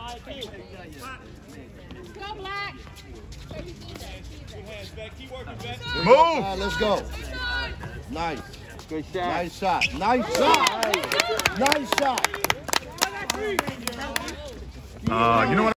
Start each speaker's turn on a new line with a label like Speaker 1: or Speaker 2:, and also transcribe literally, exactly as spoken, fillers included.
Speaker 1: Go, Black.
Speaker 2: Move.
Speaker 3: Uh, let's go. Nice.
Speaker 4: Good shot.
Speaker 3: Nice shot. Nice shot. Nice shot.
Speaker 2: Uh, you know what?